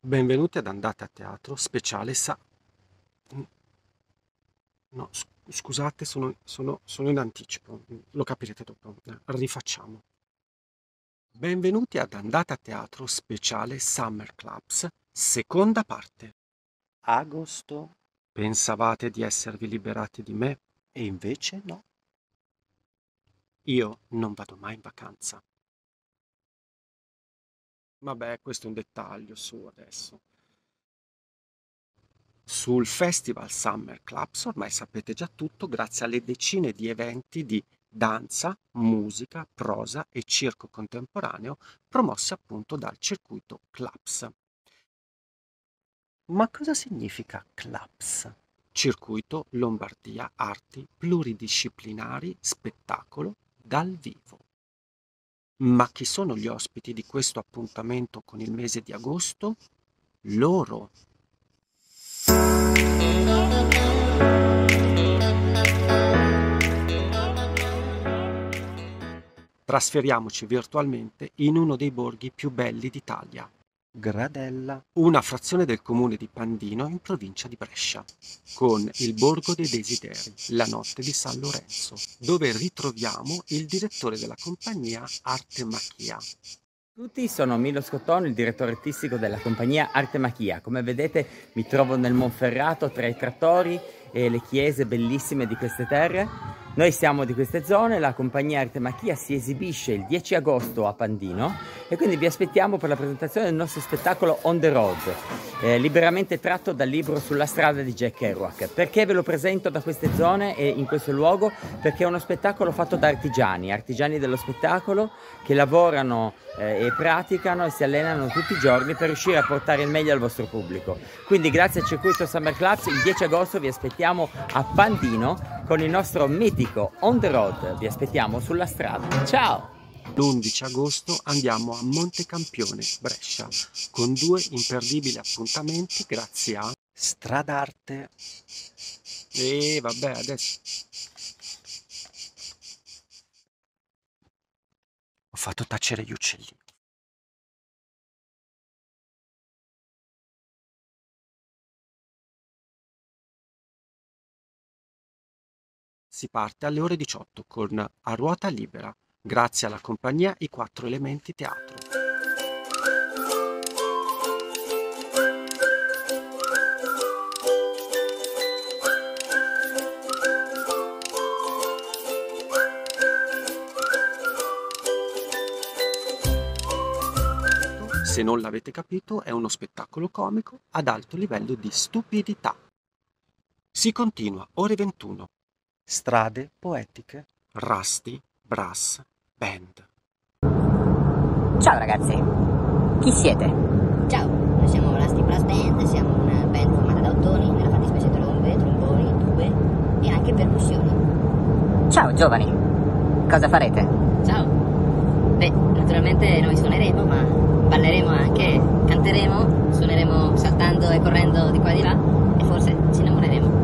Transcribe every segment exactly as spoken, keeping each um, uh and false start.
Benvenuti ad Andate a teatro speciale sa... No, sc- scusate, sono, sono- sono in anticipo, lo capirete dopo. Eh, Rifacciamo. Benvenuti ad Andate a teatro speciale Summer Clubs, seconda parte. Agosto. Pensavate di esservi liberati di me e invece no. Io non vado mai in vacanza. Vabbè, questo è un dettaglio su adesso. Sul Festival Summer Clubs ormai sapete già tutto grazie alle decine di eventi di danza, musica, prosa e circo contemporaneo promossi appunto dal circuito Clubs. Ma cosa significa Clubs? Circuito Lombardia Arti Pluridisciplinari Spettacolo dal vivo. Ma chi sono gli ospiti di questo appuntamento con il mese di agosto? Loro. Trasferiamoci virtualmente in uno dei borghi più belli d'Italia, Gradella, una frazione del comune di Pandino in provincia di Brescia, con il Borgo dei Desideri, la notte di San Lorenzo, dove ritroviamo il direttore della compagnia Arte Machia. Tutti, sono Milo Scottone, il direttore artistico della compagnia Arte Machia. Come vedete mi trovo nel Monferrato tra i trattori e le chiese bellissime di queste terre. Noi siamo di queste zone, la compagnia Arte Machia si esibisce il dieci agosto a Pandino e quindi vi aspettiamo per la presentazione del nostro spettacolo On the Road, eh, liberamente tratto dal libro Sulla strada di Jack Kerouac. Perché ve lo presento da queste zone e in questo luogo? Perché è uno spettacolo fatto da artigiani, artigiani dello spettacolo che lavorano eh, e praticano e si allenano tutti i giorni per riuscire a portare il meglio al vostro pubblico. Quindi grazie al circuito Summer Clubs il dieci agosto vi aspettiamo a Pandino con il nostro mitico On the Road. Vi aspettiamo sulla strada. Ciao! L'undici agosto andiamo a Montecampione, Brescia, con due imperdibili appuntamenti grazie a Stradarte. E vabbè, adesso ho fatto tacere gli uccelli. Si parte alle ore diciotto con A ruota libera, grazie alla compagnia I Quattro Elementi Teatro. Se non l'avete capito, è uno spettacolo comico ad alto livello di stupidità. Si continua, ore ventuno. Strade poetiche, Rusty Brass Band. Ciao ragazzi, chi siete? Ciao, noi siamo Rusty Brass Band, siamo una band formata da autori, nella fattispecie trombe, tromboni, tube e anche percussioni. Ciao giovani, cosa farete? Ciao. Beh, naturalmente noi suoneremo, ma balleremo anche, canteremo, suoneremo saltando e correndo di qua e di là e forse ci innamoreremo.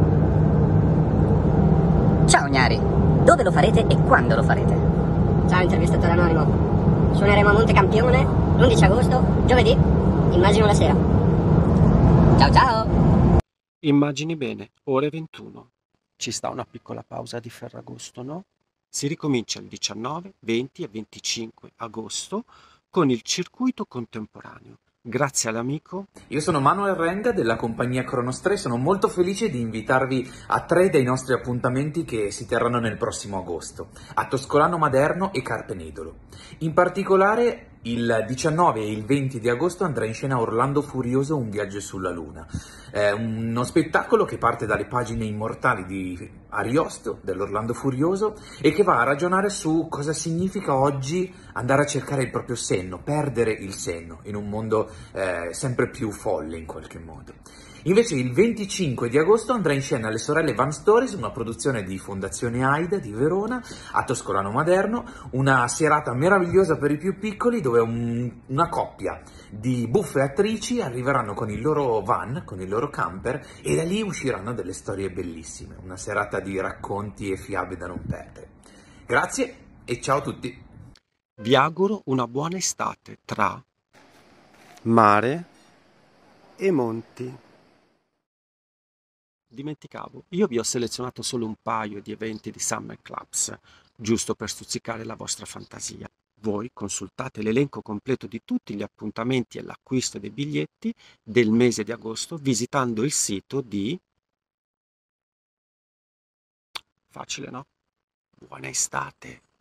Ciao Gnari, dove lo farete e quando lo farete? Ciao intervistatore anonimo. Suoneremo a Montecampione l'undici agosto, giovedì, immagino la sera. Ciao ciao! Immagini bene, ore ventuno. Ci sta una piccola pausa di Ferragosto, no? Si ricomincia il diciannove, venti e venticinque agosto con il circuito contemporaneo. Grazie all'amico. Io sono Manuel Renga della compagnia Cronos tre, sono molto felice di invitarvi a tre dei nostri appuntamenti che si terranno nel prossimo agosto, a Toscolano Maderno e Carpenedolo. In particolare il diciannove e il venti di agosto andrà in scena Orlando Furioso, un viaggio sulla luna. È uno spettacolo che parte dalle pagine immortali di Ariosto, dell'Orlando Furioso, e che va a ragionare su cosa significa oggi andare a cercare il proprio senno, perdere il senno in un mondo eh, sempre più folle in qualche modo. Invece il venticinque di agosto andrà in scena Le Sorelle Van Stories, una produzione di Fondazione AIDA di Verona, a Toscolano Maderno, una serata meravigliosa per i più piccoli dove un, una coppia di buffe attrici arriveranno con il loro van, con il loro camper e da lì usciranno delle storie bellissime, una serata di racconti e fiabe da non perdere. Grazie e ciao a tutti! Vi auguro una buona estate tra mare, e monti. Dimenticavo, io vi ho selezionato solo un paio di eventi di Summer Clubs, giusto per stuzzicare la vostra fantasia. Voi consultate l'elenco completo di tutti gli appuntamenti e l'acquisto dei biglietti del mese di agosto visitando il sito di... Facile, no? Buona estate!